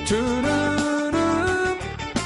Tururú.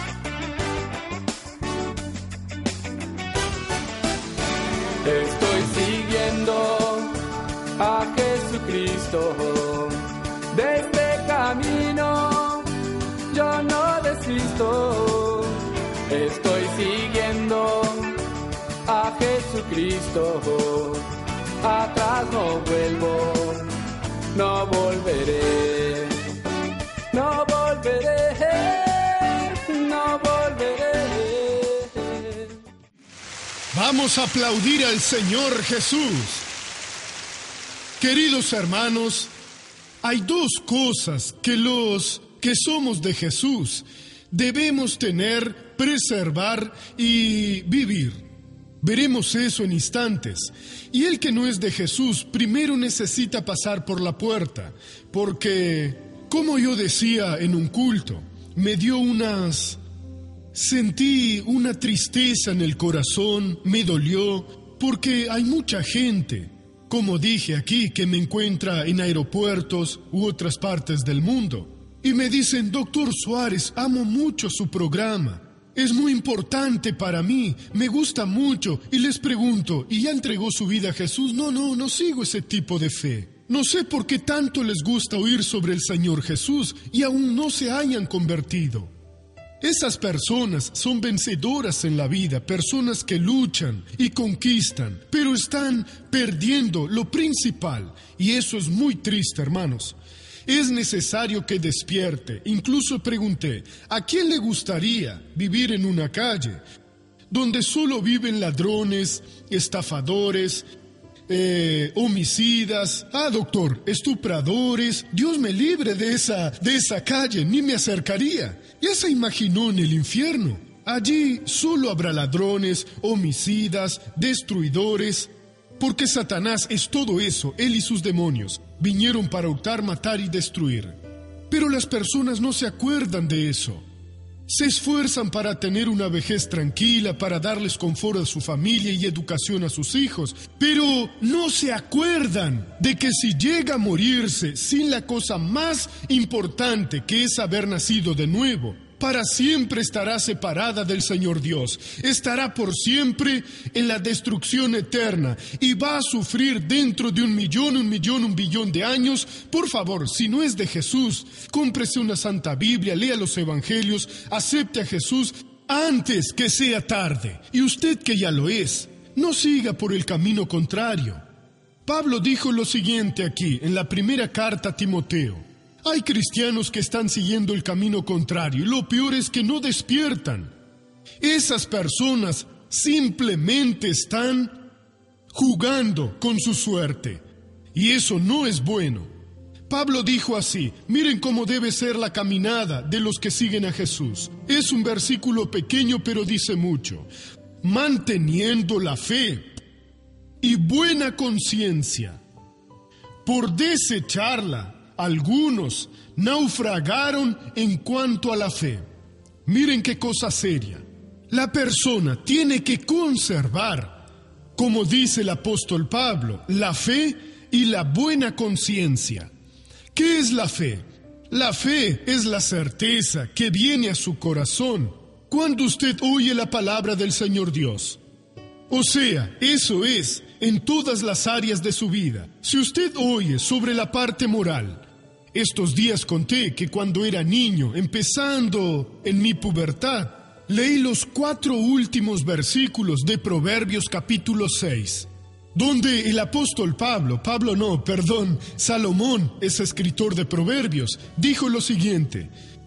Estoy siguiendo a Jesucristo. De este camino yo no desisto. Estoy siguiendo a Jesucristo. Atrás no vuelvo, no volveré, no volveré, no volveré. Vamos a aplaudir al Señor Jesús. Queridos hermanos, hay dos cosas que los que somos de Jesús debemos tener, preservar y vivir. Veremos eso en instantes. Y el que no es de Jesús, primero necesita pasar por la puerta, porque, como yo decía en un culto, sentí una tristeza en el corazón, me dolió, porque hay mucha gente, como dije aquí, que me encuentra en aeropuertos u otras partes del mundo, y me dicen: Doctor Suárez, amo mucho su programa. Es muy importante para mí, me gusta mucho. Y les pregunto, ¿y ya entregó su vida a Jesús? No sigo ese tipo de fe. No sé por qué tanto les gusta oír sobre el Señor Jesús y aún no se hayan convertido. Esas personas son vencedoras en la vida, personas que luchan y conquistan, pero están perdiendo lo principal. Y eso es muy triste, hermanos. Es necesario que despierte. Incluso pregunté, ¿a quién le gustaría vivir en una calle donde solo viven ladrones, estafadores, homicidas, doctor, estupradores? Dios me libre de esa calle, ni me acercaría. Ya se imaginó en el infierno. Allí solo habrá ladrones, homicidas, destruidores. Porque Satanás es todo eso, él y sus demonios. Vinieron para hurtar, matar y destruir. Pero las personas no se acuerdan de eso. Se esfuerzan para tener una vejez tranquila, para darles confort a su familia y educación a sus hijos. Pero no se acuerdan de que si llega a morirse sin la cosa más importante, que es haber nacido de nuevo, para siempre estará separada del Señor Dios, estará por siempre en la destrucción eterna y va a sufrir dentro de un billón de años. Por favor, si no es de Jesús, cómprese una Santa Biblia, lea los Evangelios, acepte a Jesús antes que sea tarde. Y usted que ya lo es, no siga por el camino contrario. Pablo dijo lo siguiente aquí, en la primera carta a Timoteo. Hay cristianos que están siguiendo el camino contrario y lo peor es que no despiertan. Esas personas simplemente están jugando con su suerte y eso no es bueno. Pablo dijo así, miren cómo debe ser la caminada de los que siguen a Jesús. Es un versículo pequeño pero dice mucho. Manteniendo la fe y buena conciencia, por desecharla, algunos naufragaron en cuanto a la fe. Miren qué cosa seria. La persona tiene que conservar, como dice el apóstol Pablo, la fe y la buena conciencia. ¿Qué es la fe? La fe es la certeza que viene a su corazón cuando usted oye la palabra del Señor Dios. O sea, eso es en todas las áreas de su vida. Si usted oye sobre la parte moral, estos días conté que cuando era niño, empezando en mi pubertad, leí los 4 últimos versículos de Proverbios capítulo 6, donde el apóstol Salomón, es escritor de Proverbios, dijo lo siguiente,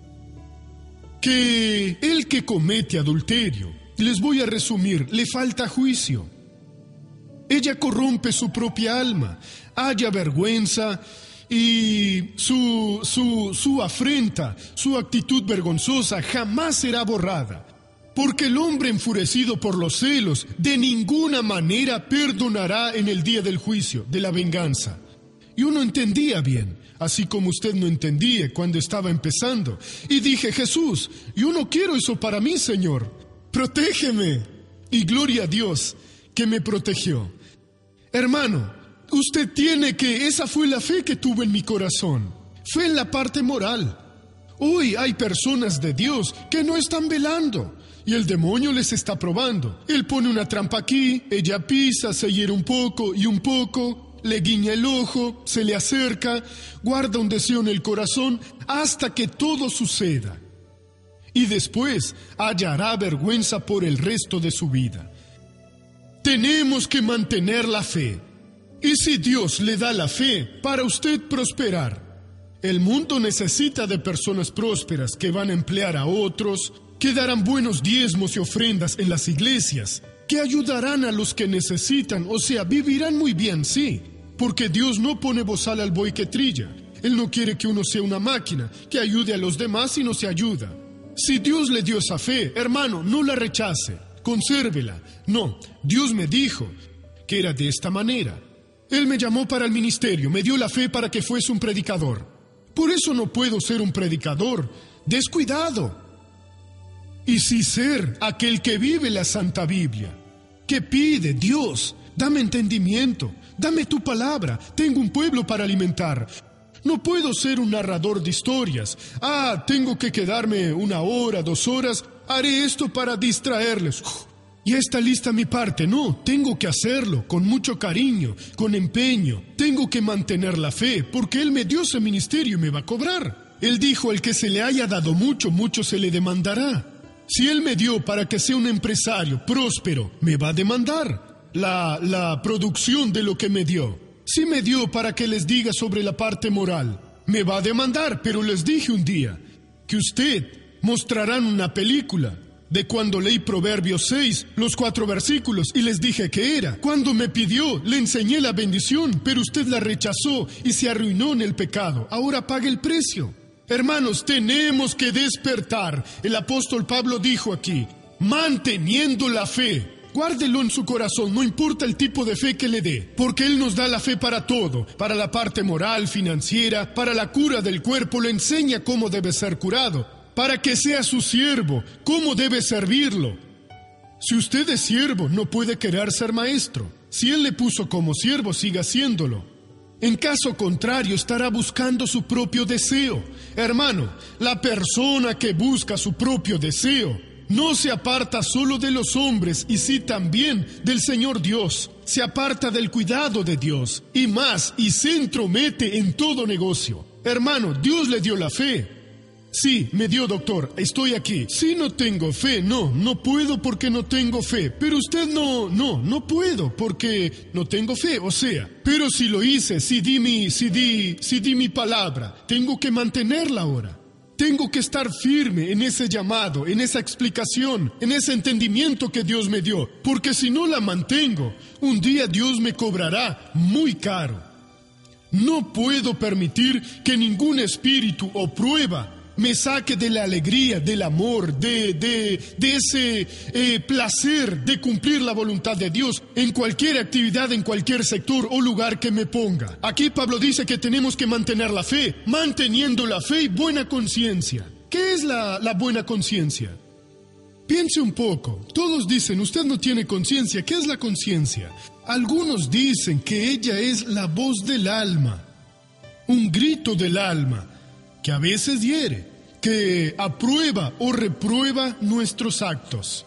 que el que comete adulterio, les voy a resumir, le falta juicio. Ella corrompe su propia alma, haya vergüenza y su afrenta, su actitud vergonzosa jamás será borrada. Porque el hombre enfurecido por los celos de ninguna manera perdonará en el día del juicio, de la venganza. Yo no entendía bien, así como usted no entendía cuando estaba empezando. Y dije, Jesús, yo no quiero eso para mí, Señor. Protégeme. Y gloria a Dios que me protegió. Hermano, esa fue la fe que tuve en mi corazón. Fe en la parte moral. Hoy hay personas de Dios que no están velando y el demonio les está probando. Él pone una trampa aquí, ella pisa, se hiere un poco y un poco, le guiña el ojo, se le acerca, guarda un deseo en el corazón hasta que todo suceda. Y después hallará vergüenza por el resto de su vida. Tenemos que mantener la fe. Y si Dios le da la fe para usted prosperar, el mundo necesita de personas prósperas que van a emplear a otros, que darán buenos diezmos y ofrendas en las iglesias, que ayudarán a los que necesitan, o sea, vivirán muy bien, sí, porque Dios no pone bozal al buey que trilla. Él no quiere que uno sea una máquina, que ayude a los demás y no se ayuda. Si Dios le dio esa fe, hermano, no la rechace, consérvela. No, Dios me dijo que era de esta manera. Él me llamó para el ministerio, me dio la fe para que fuese un predicador. Por eso no puedo ser un predicador descuidado. Y sí ser aquel que vive la Santa Biblia, que pide: Dios, dame entendimiento, dame tu palabra, tengo un pueblo para alimentar. No puedo ser un narrador de historias. Tengo que quedarme 1 hora, 2 horas, haré esto para distraerles. Ya está lista mi parte. No, tengo que hacerlo con mucho cariño, con empeño. Tengo que mantener la fe, porque Él me dio ese ministerio y me va a cobrar. Él dijo: el que se le haya dado mucho, mucho se le demandará. Si Él me dio para que sea un empresario próspero, me va a demandar la producción de lo que me dio. Si me dio para que les diga sobre la parte moral, me va a demandar, pero les dije un día que usted mostrarán una película de cuando leí Proverbios 6, los 4 versículos, y les dije que era. Cuando me pidió, le enseñé la bendición, pero usted la rechazó y se arruinó en el pecado. Ahora pague el precio. Hermanos, tenemos que despertar. El apóstol Pablo dijo aquí: manteniendo la fe. Guárdelo en su corazón, no importa el tipo de fe que le dé, porque Él nos da la fe para todo, para la parte moral, financiera, para la cura del cuerpo, le enseña cómo debe ser curado, para que sea su siervo, cómo debe servirlo. Si usted es siervo, no puede querer ser maestro. Si Él le puso como siervo, siga haciéndolo. En caso contrario, estará buscando su propio deseo. Hermano, la persona que busca su propio deseo no se aparta solo de los hombres, y sí también del Señor Dios. Se aparta del cuidado de Dios, y más, y se entromete en todo negocio. Hermano, Dios le dio la fe. Sí, me dio, doctor, estoy aquí. Si no tengo fe, no puedo porque no tengo fe. Pero usted no puedo porque no tengo fe, o sea. Pero si lo hice, si di mi palabra, tengo que mantenerla ahora. Tengo que estar firme en ese llamado, en esa explicación, en ese entendimiento que Dios me dio, porque si no la mantengo, un día Dios me cobrará muy caro. No puedo permitir que ningún espíritu o prueba me saque de la alegría, del amor, de ese placer de cumplir la voluntad de Dios en cualquier actividad, en cualquier sector o lugar que me ponga. Aquí Pablo dice que tenemos que mantener la fe, manteniendo la fe y buena conciencia. ¿Qué es la buena conciencia? Piense un poco. Todos dicen: usted no tiene conciencia. ¿Qué es la conciencia? Algunos dicen que ella es la voz del alma, un grito del alma, que a veces hiere, que aprueba o reprueba nuestros actos.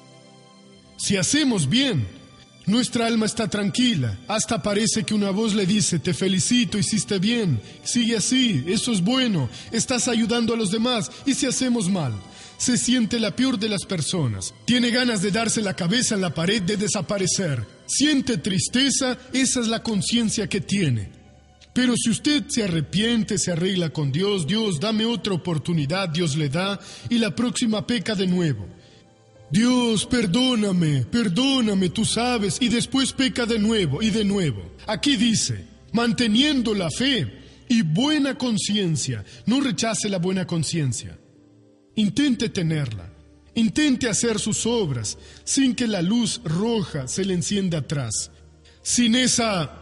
Si hacemos bien, nuestra alma está tranquila. Hasta parece que una voz le dice: te felicito, hiciste bien, sigue así, eso es bueno, estás ayudando a los demás. Y si hacemos mal, se siente la peor de las personas. Tiene ganas de darse la cabeza en la pared, de desaparecer. Siente tristeza, esa es la conciencia que tiene. Pero si usted se arrepiente, se arregla con Dios, Dios, dame otra oportunidad, Dios le da, y la próxima peca de nuevo. Dios, perdóname, tú sabes, y después peca de nuevo y de nuevo. Aquí dice: manteniendo la fe y buena conciencia. No rechace la buena conciencia. Intente tenerla. Intente hacer sus obras sin que la luz roja se le encienda atrás. Sin esa...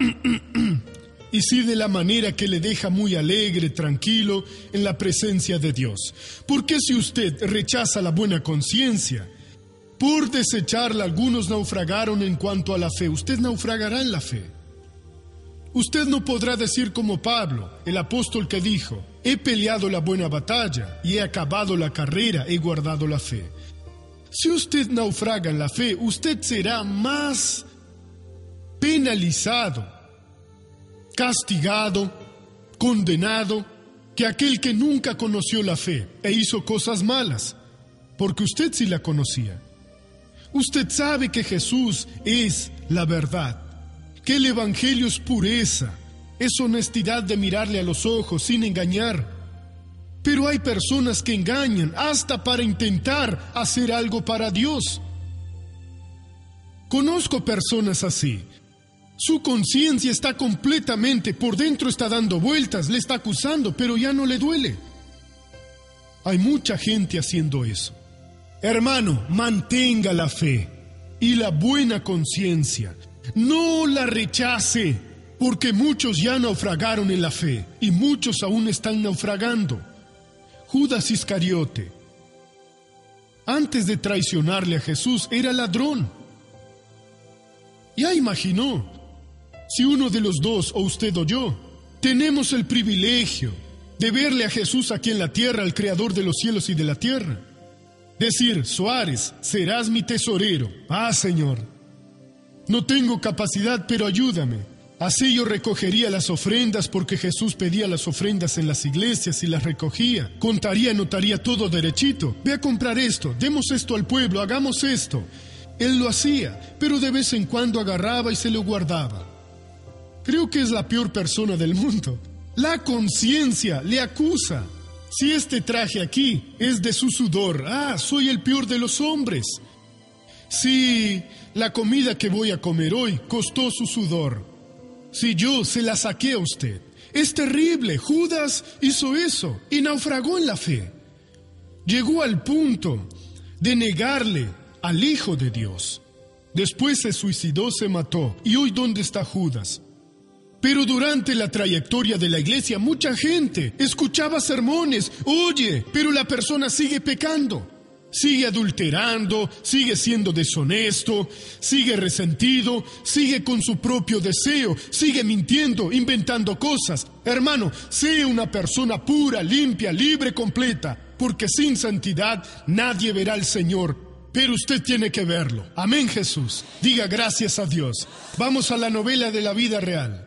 y sí de la manera que le deja muy alegre, tranquilo, en la presencia de Dios. Porque si usted rechaza la buena conciencia, por desecharla algunos naufragaron en cuanto a la fe. Usted naufragará en la fe. Usted no podrá decir como Pablo, el apóstol, que dijo: he peleado la buena batalla y he acabado la carrera, he guardado la fe. Si usted naufraga en la fe, usted será más penalizado, castigado, condenado, que aquel que nunca conoció la fe e hizo cosas malas, porque usted sí la conocía. Usted sabe que Jesús es la verdad, que el Evangelio es pureza, es honestidad de mirarle a los ojos sin engañar. Pero hay personas que engañan hasta para intentar hacer algo para Dios. Conozco personas así. Su conciencia está completamente, por dentro está dando vueltas, le está acusando, pero ya no le duele. Hay mucha gente haciendo eso. Hermano, mantenga la fe y la buena conciencia. No la rechace, porque muchos ya naufragaron en la fe y muchos aún están naufragando. Judas Iscariote, antes de traicionarle a Jesús, era ladrón. Ya imaginó, si uno de los dos, o usted o yo, tenemos el privilegio de verle a Jesús aquí en la tierra, al Creador de los cielos y de la tierra. Decir, Suárez, serás mi tesorero. Ah, Señor, no tengo capacidad, pero ayúdame. Así yo recogería las ofrendas, porque Jesús pedía las ofrendas en las iglesias y las recogía. Contaría, anotaría todo derechito. Ve a comprar esto, demos esto al pueblo, hagamos esto. Él lo hacía, pero de vez en cuando agarraba y se lo guardaba. Creo que es la peor persona del mundo. La conciencia le acusa. Si este traje aquí es de su sudor, soy el peor de los hombres. Si la comida que voy a comer hoy costó su sudor, si yo se la saqué a usted, es terrible. Judas hizo eso y naufragó en la fe. Llegó al punto de negarle al Hijo de Dios. Después se suicidó, se mató. ¿Y hoy dónde está Judas? Pero durante la trayectoria de la iglesia, mucha gente escuchaba sermones. Oye, pero la persona sigue pecando, sigue adulterando, sigue siendo deshonesto, sigue resentido, sigue con su propio deseo, sigue mintiendo, inventando cosas. Hermano, sea una persona pura, limpia, libre, completa, porque sin santidad nadie verá al Señor. Pero usted tiene que verlo. Amén, Jesús. Diga gracias a Dios. Vamos a la novela de la vida real.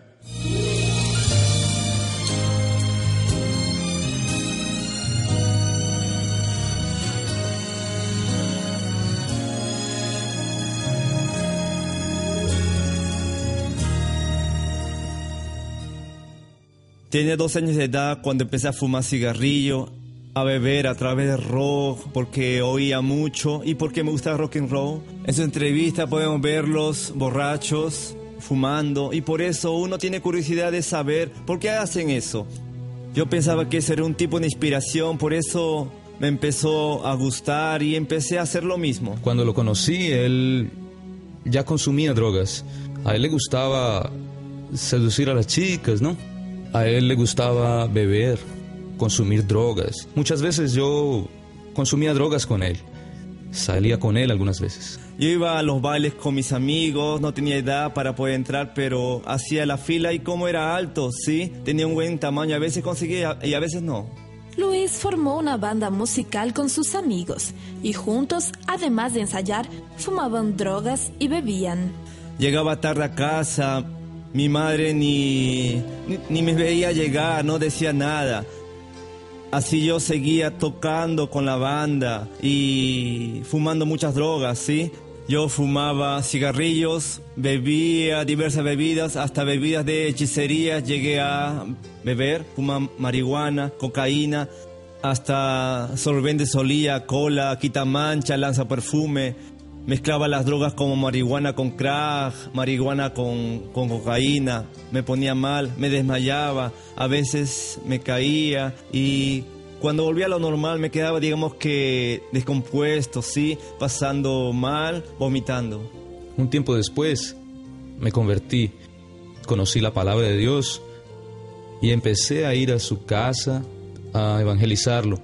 Tenía 12 años de edad cuando empecé a fumar cigarrillo, a beber a través de rock, porque oía mucho y porque me gustaba rock and roll. En su entrevista podemos verlos borrachos, fumando, y por eso uno tiene curiosidad de saber por qué hacen eso. Yo pensaba que ese era un tipo de inspiración, por eso me empezó a gustar y empecé a hacer lo mismo. Cuando lo conocí, él ya consumía drogas. A él le gustaba seducir a las chicas, ¿no? A él le gustaba beber, consumir drogas. Muchas veces yo consumía drogas con él. Salía con él algunas veces. Yo iba a los bailes con mis amigos, no tenía edad para poder entrar, pero hacía la fila y como era alto, sí, tenía un buen tamaño, a veces conseguía y a veces no. Luis formó una banda musical con sus amigos y juntos, además de ensayar, fumaban drogas y bebían. Llegaba tarde a casa, mi madre ni me veía llegar, no decía nada. Así yo seguía tocando con la banda y fumando muchas drogas, ¿sí? Yo fumaba cigarrillos, bebía diversas bebidas, hasta bebidas de hechicería llegué a beber, fumar marihuana, cocaína, hasta solvente solía, cola, quitamancha, lanzaperfume. Mezclaba las drogas como marihuana con crack, marihuana con cocaína. Me ponía mal, me desmayaba, a veces me caía y cuando volvía a lo normal me quedaba, digamos que descompuesto, sí, pasando mal, vomitando. Un tiempo después me convertí, conocí la palabra de Dios y empecé a ir a su casa a evangelizarlo.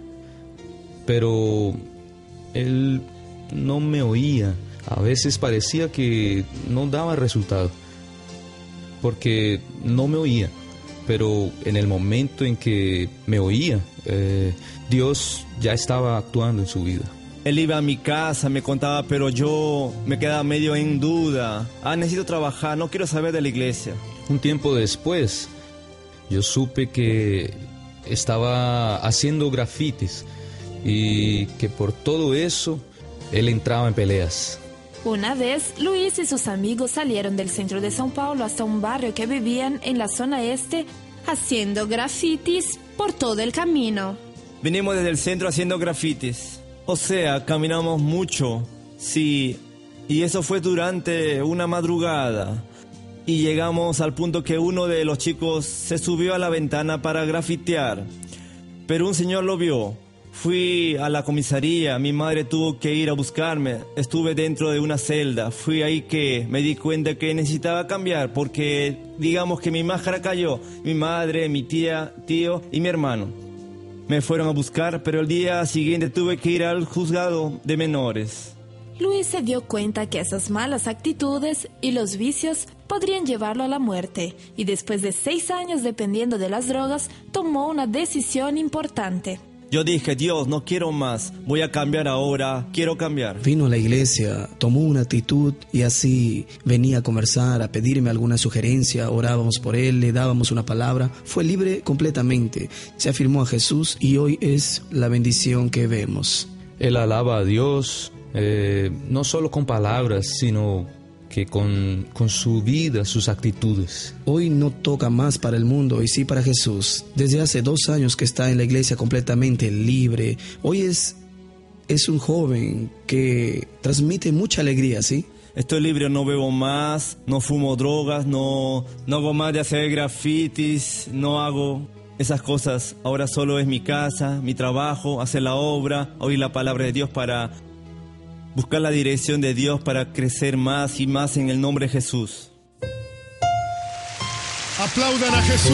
Pero él no me oía, a veces parecía que no daba resultado, porque no me oía, pero en el momento en que me oía, Dios ya estaba actuando en su vida. Él iba a mi casa, me contaba, pero yo me quedaba medio en duda. Necesito trabajar, no quiero saber de la iglesia. Un tiempo después, yo supe que estaba haciendo grafitis y que por todo eso él entraba en peleas. Una vez, Luis y sus amigos salieron del centro de São Paulo hasta un barrio que vivían en la zona este, haciendo grafitis por todo el camino. Venimos desde el centro haciendo grafitis. O sea, caminamos mucho, sí, y eso fue durante una madrugada. Y llegamos al punto que uno de los chicos se subió a la ventana para grafitear. Pero un señor lo vio. Fui a la comisaría, mi madre tuvo que ir a buscarme. Estuve dentro de una celda. Fui ahí que me di cuenta que necesitaba cambiar porque, digamos que mi máscara cayó. Mi madre, mi tía, tío y mi hermano me fueron a buscar, pero el día siguiente tuve que ir al juzgado de menores. Luis se dio cuenta que esas malas actitudes y los vicios podrían llevarlo a la muerte, y después de 6 años dependiendo de las drogas, tomó una decisión importante. Yo dije, Dios, no quiero más, voy a cambiar ahora, quiero cambiar. Vino a la iglesia, tomó una actitud y así venía a conversar, a pedirme alguna sugerencia, orábamos por él, le dábamos una palabra. Fue libre completamente, se afirmó a Jesús y hoy es la bendición que vemos. Él alaba a Dios, no solo con palabras, sino que con su vida, sus actitudes. Hoy no toca más para el mundo y sí para Jesús. Desde hace 2 años que está en la iglesia completamente libre. Hoy es un joven que transmite mucha alegría, ¿sí? Estoy libre, no bebo más, no fumo drogas, no hago más de hacer grafitis, no hago esas cosas. Ahora solo es mi casa, mi trabajo, hacer la obra, oír la palabra de Dios para buscar la dirección de Dios para crecer más y más en el nombre de Jesús. Aplaudan a Jesús.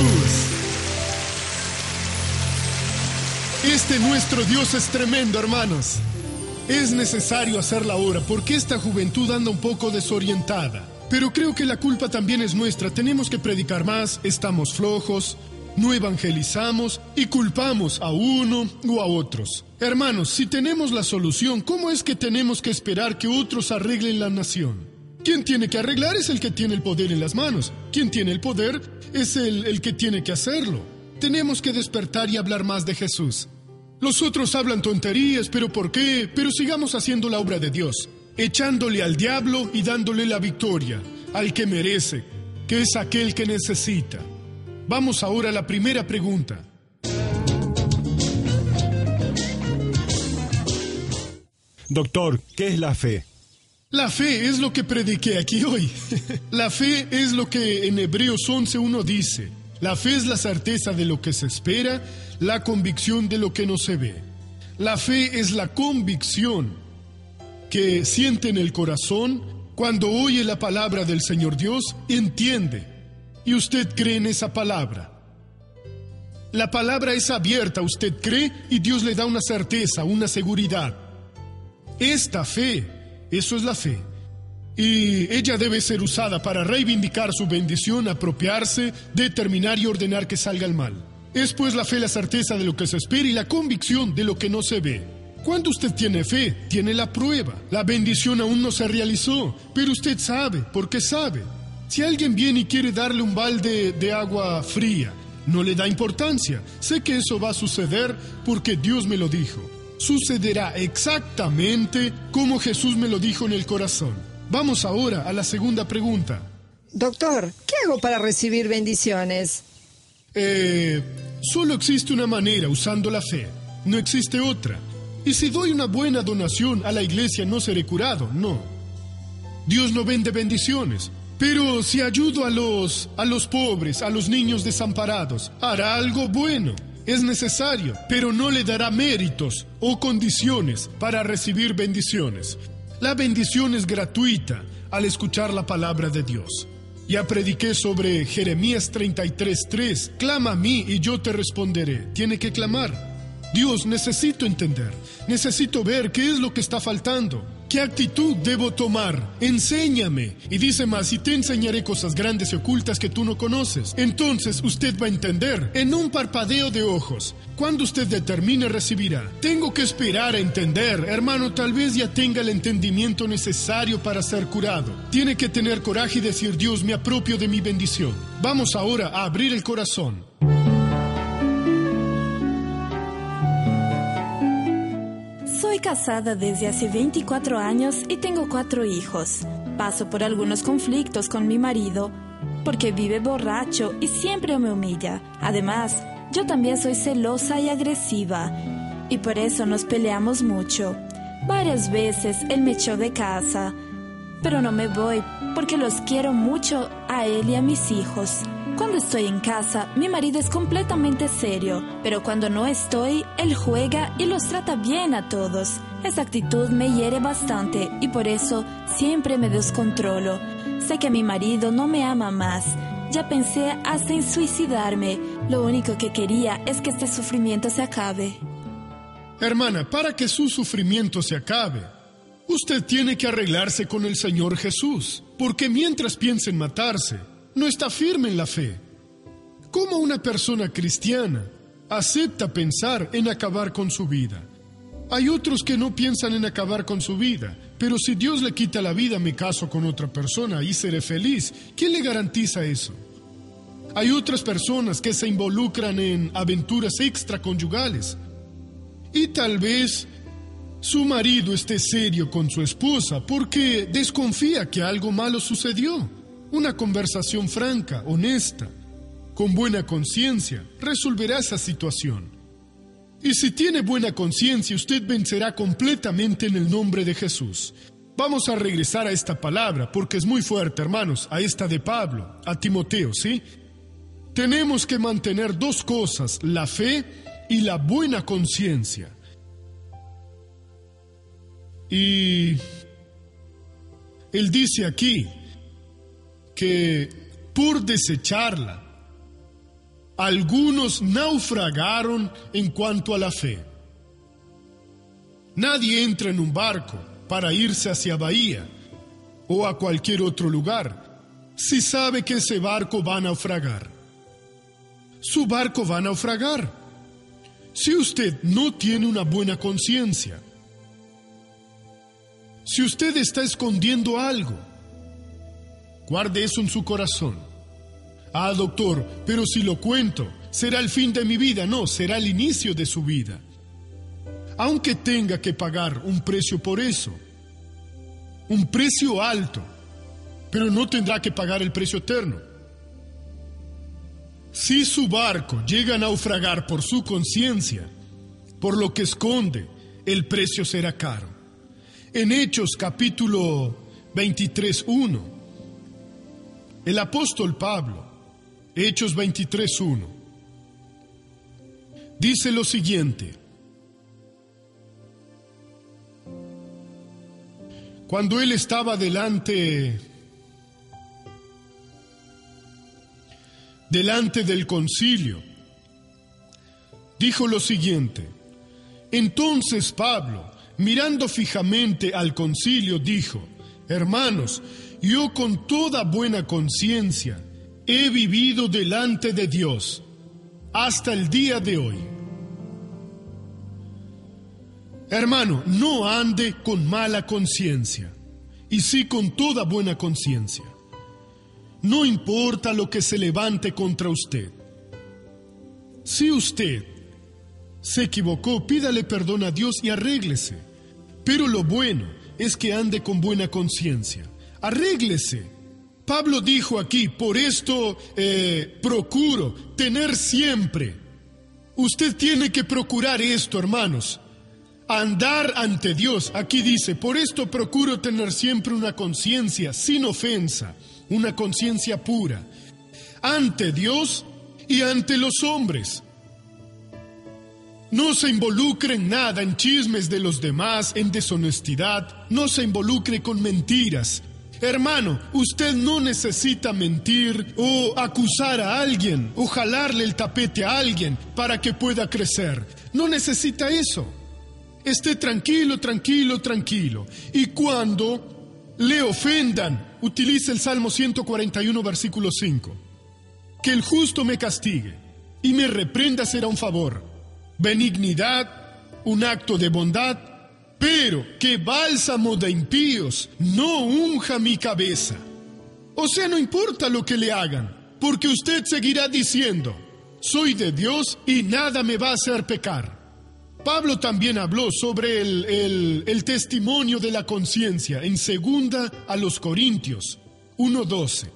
Nuestro Dios es tremendo, hermanos. Es necesario hacer la obra porque esta juventud anda un poco desorientada. Pero creo que la culpa también es nuestra. Tenemos que predicar más, estamos flojos, no evangelizamos y culpamos a uno o a otros. Hermanos, si tenemos la solución, ¿cómo es que tenemos que esperar que otros arreglen la nación? Quien tiene que arreglar es el que tiene el poder en las manos. Quien tiene el poder es el que tiene que hacerlo. Tenemos que despertar y hablar más de Jesús. Los otros hablan tonterías, ¿pero por qué? Pero sigamos haciendo la obra de Dios, echándole al diablo y dándole la victoria al que merece, que es aquel que necesita. Vamos ahora a la primera pregunta. Doctor, ¿qué es la fe? La fe es lo que prediqué aquí hoy. La fe es lo que en Hebreos 11:1 dice. La fe es la certeza de lo que se espera, la convicción de lo que no se ve. La fe es la convicción que siente en el corazón cuando oye la palabra del Señor Dios, entiende, y usted cree en esa palabra. La palabra es abierta, usted cree y Dios le da una certeza, una seguridad. Esta fe, eso es la fe. Y ella debe ser usada para reivindicar su bendición, apropiarse, determinar y ordenar que salga el mal. Es pues la fe la certeza de lo que se espera y la convicción de lo que no se ve. Cuando usted tiene fe, tiene la prueba. La bendición aún no se realizó, pero usted sabe, porque sabe. Si alguien viene y quiere darle un balde de agua fría, no le da importancia. Sé que eso va a suceder porque Dios me lo dijo. Sucederá exactamente como Jesús me lo dijo en el corazón. Vamos ahora a la segunda pregunta. Doctor, ¿qué hago para recibir bendiciones? Solo existe una manera, usando la fe. No existe otra. Y si doy una buena donación a la iglesia, ¿no seré curado? No. Dios no vende bendiciones. Pero si ayudo a los pobres, a los niños desamparados, hará algo bueno. Es necesario, pero no le dará méritos o condiciones para recibir bendiciones. La bendición es gratuita al escuchar la palabra de Dios. Ya prediqué sobre Jeremías 33:3. Clama a mí y yo te responderé. Tiene que clamar. Dios, necesito entender, necesito ver qué es lo que está faltando, qué actitud debo tomar, enséñame. Y dice más, y te enseñaré cosas grandes y ocultas que tú no conoces. Entonces usted va a entender en un parpadeo de ojos. Cuando usted determine, recibirá. Tengo que esperar a entender. Hermano, tal vez ya tenga el entendimiento necesario para ser curado. Tiene que tener coraje y decir, Dios, me apropio de mi bendición. Vamos ahora a abrir el corazón. Soy casada desde hace 24 años y tengo 4 hijos. Paso por algunos conflictos con mi marido porque vive borracho y siempre me humilla. Además, yo también soy celosa y agresiva y por eso nos peleamos mucho. Varias veces él me echó de casa, pero no me voy porque los quiero mucho a él y a mis hijos. Cuando estoy en casa, mi marido es completamente serio, pero cuando no estoy, él juega y los trata bien a todos. Esa actitud me hiere bastante y por eso siempre me descontrolo. Sé que mi marido no me ama más. Ya pensé hasta en suicidarme. Lo único que quería es que este sufrimiento se acabe. Hermana, para que su sufrimiento se acabe, usted tiene que arreglarse con el Señor Jesús, porque mientras piensa en matarse, no está firme en la fe. ¿Cómo una persona cristiana acepta pensar en acabar con su vida? Hay otros que no piensan en acabar con su vida, pero si Dios le quita la vida, me caso con otra persona y seré feliz. ¿Quién le garantiza eso? Hay otras personas que se involucran en aventuras extraconyugales y tal vez su marido esté serio con su esposa porque desconfía que algo malo sucedió. Una conversación franca, honesta, con buena conciencia, resolverá esa situación. Y si tiene buena conciencia, usted vencerá completamente en el nombre de Jesús. Vamos a regresar a esta palabra, porque es muy fuerte, hermanos, a esta de Pablo, a Timoteo, ¿sí? Tenemos que mantener 2 cosas, la fe y la buena conciencia. Y él dice aquí que por desecharla, algunos naufragaron en cuanto a la fe. Nadie entra en un barco para irse hacia Bahía o a cualquier otro lugar si sabe que ese barco va a naufragar. Su barco va a naufragar si usted no tiene una buena conciencia. Si usted está escondiendo algo, guarde eso en su corazón. Ah, doctor, pero si lo cuento, será el fin de mi vida. No, será el inicio de su vida. Aunque tenga que pagar un precio por eso, un precio alto, pero no tendrá que pagar el precio eterno. Si su barco llega a naufragar por su conciencia, por lo que esconde, el precio será caro. En Hechos capítulo 23:1, el apóstol Pablo, Hechos 23:1, dice lo siguiente: cuando él estaba delante del concilio, dijo lo siguiente: entonces Pablo, mirando fijamente al concilio, dijo: hermanos, yo con toda buena conciencia he vivido delante de Dios hasta el día de hoy. Hermano, no ande con mala conciencia, y sí con toda buena conciencia. No importa lo que se levante contra usted. Si usted se equivocó, pídale perdón a Dios y arréglese. Pero lo bueno es que ande con buena conciencia. Arréglese. Pablo dijo aquí: por esto procuro tener siempre. Usted tiene que procurar esto, hermanos. Andar ante Dios. Aquí dice: por esto procuro tener siempre una conciencia sin ofensa, una conciencia pura, ante Dios y ante los hombres. No se involucre en nada, en chismes de los demás, en deshonestidad. No se involucre con mentiras. Hermano, usted no necesita mentir o acusar a alguien o jalarle el tapete a alguien para que pueda crecer. No necesita eso. Esté tranquilo, tranquilo, tranquilo. Y cuando le ofendan, utilice el Salmo 141, versículo 5. Que el justo me castigue y me reprenda será un favor. Benignidad, un acto de bondad. Pero que bálsamo de impíos no unja mi cabeza. O sea, no importa lo que le hagan, porque usted seguirá diciendo, soy de Dios y nada me va a hacer pecar. Pablo también habló sobre el testimonio de la conciencia en 2 a los Corintios 1:12.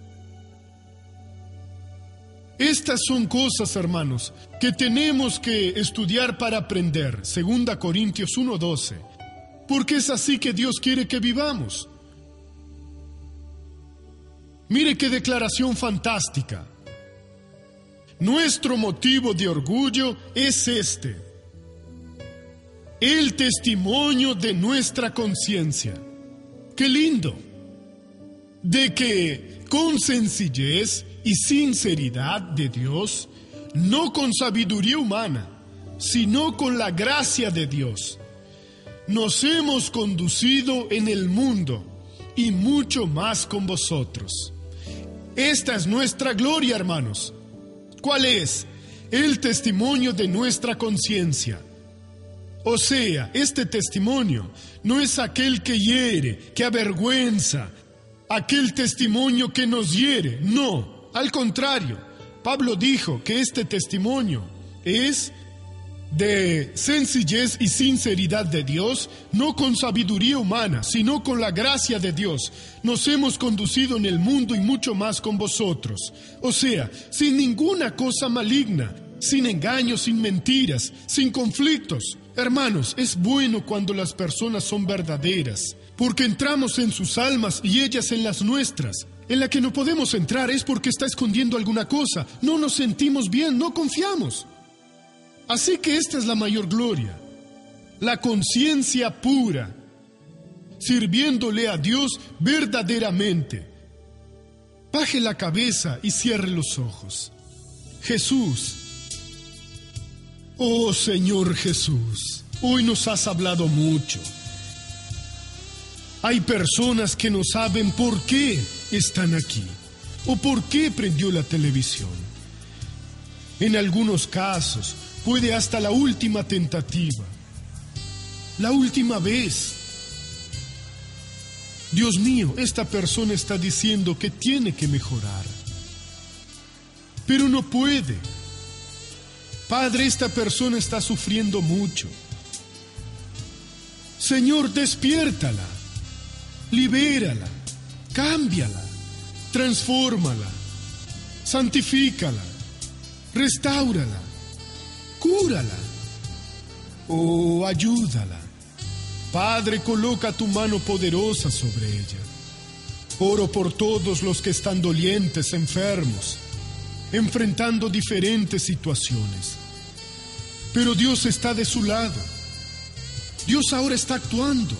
Estas son cosas, hermanos, que tenemos que estudiar para aprender. 2 Corintios 1:12. Porque es así que Dios quiere que vivamos. Mire qué declaración fantástica. Nuestro motivo de orgullo es este: el testimonio de nuestra conciencia. ¡Qué lindo! De que con sencillez y sinceridad de Dios, no con sabiduría humana, sino con la gracia de Dios, nos hemos conducido en el mundo y mucho más con vosotros. Esta es nuestra gloria, hermanos. ¿Cuál es? El testimonio de nuestra conciencia. O sea, este testimonio no es aquel que hiere, que avergüenza, aquel testimonio que nos hiere, no. Al contrario, Pablo dijo que este testimonio es de sencillez y sinceridad de Dios, no con sabiduría humana, sino con la gracia de Dios. Nos hemos conducido en el mundo y mucho más con vosotros. O sea, sin ninguna cosa maligna, sin engaños, sin mentiras, sin conflictos. Hermanos, es bueno cuando las personas son verdaderas, porque entramos en sus almas y ellas en las nuestras. En la que no podemos entrar es porque está escondiendo alguna cosa. No nos sentimos bien, no confiamos. Así que esta es la mayor gloria. La conciencia pura, sirviéndole a Dios verdaderamente. Baje la cabeza y cierre los ojos. Jesús. Oh Señor Jesús, hoy nos has hablado mucho. Hay personas que no saben por qué están aquí o por qué prendió la televisión. En algunos casos, puede hasta la última tentativa, la última vez. Dios mío, esta persona está diciendo que tiene que mejorar, pero no puede. Padre, esta persona está sufriendo mucho. Señor, despiértala. Libérala, cámbiala, transfórmala, santifícala, restáurala, cúrala o ayúdala. Padre, coloca tu mano poderosa sobre ella. Oro por todos los que están dolientes, enfermos, enfrentando diferentes situaciones. Pero Dios está de su lado. Dios ahora está actuando.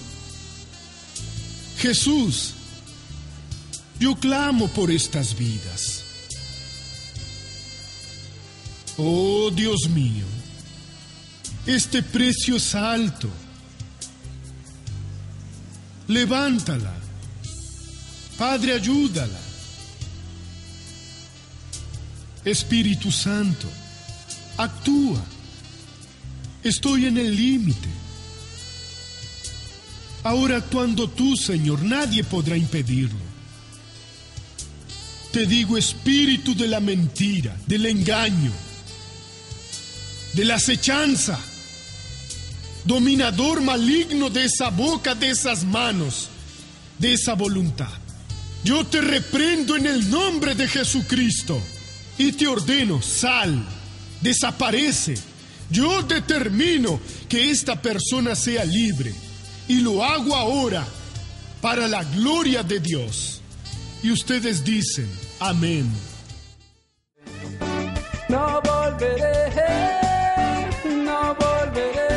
Jesús, yo clamo por estas vidas. Oh Dios mío, este precio es alto. Levántala. Padre, ayúdala. Espíritu Santo, actúa. Estoy en el límite. Ahora actuando tú, Señor, nadie podrá impedirlo. Te digo, espíritu de la mentira, del engaño, de la acechanza, dominador maligno de esa boca, de esas manos, de esa voluntad. Yo te reprendo en el nombre de Jesucristo y te ordeno, sal, desaparece. Yo determino que esta persona sea libre. Y lo hago ahora para la gloria de Dios. Y ustedes dicen, amén. No volveré, no volveré.